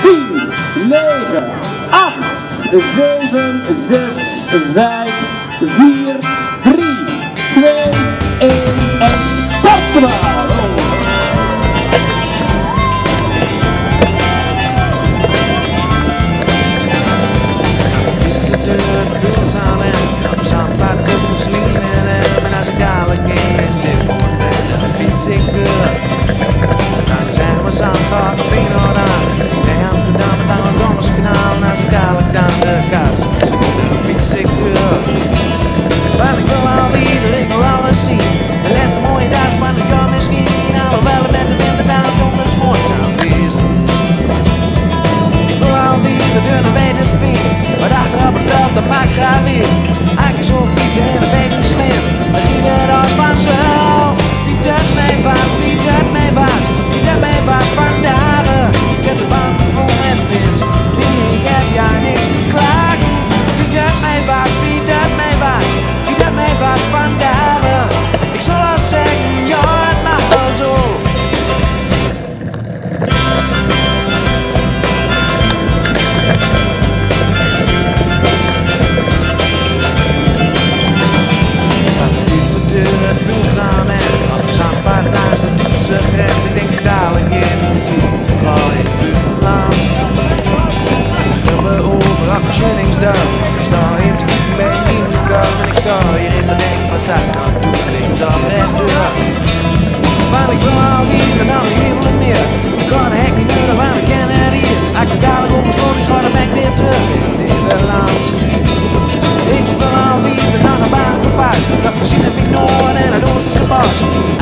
10, 9, 8, 7, 6, 5, 4, 3, 2, 1 en start maar! Dat maakt graag weer. Eigenlijk zo fietsen en dat weet niet slim. Dan giet het als vanzelf. Wie dat mij waard, wie dat mij waard, wie dat mij waard vandaag. Ik heb de banden vol met vins. Ik heb ja niks te klagen. Wie dat mij waard, wie dat mij waard, wie dat mij waard vandaag. Ik zal al zeggen, ja het mag wel zo. Ik denk dadelijk in vooral in het buitenland. Gubben over afschillingsdag. Ik sta even te kijken bij in de kant. En ik sta hier in de denk, wat zou ik nou doen? Linksaf, rechtdoor. Want ik wil al hier en dan helemaal meer. Ik kan de hek niet meer, want ik ken het hier. Als ik dadelijk op mijn school, ik ga dan ben ik weer terug in het Nederland. Ik wil al hier en dan naar Bagen-Paas. Dat gezien heb ik Noord en het Oosterse Bos.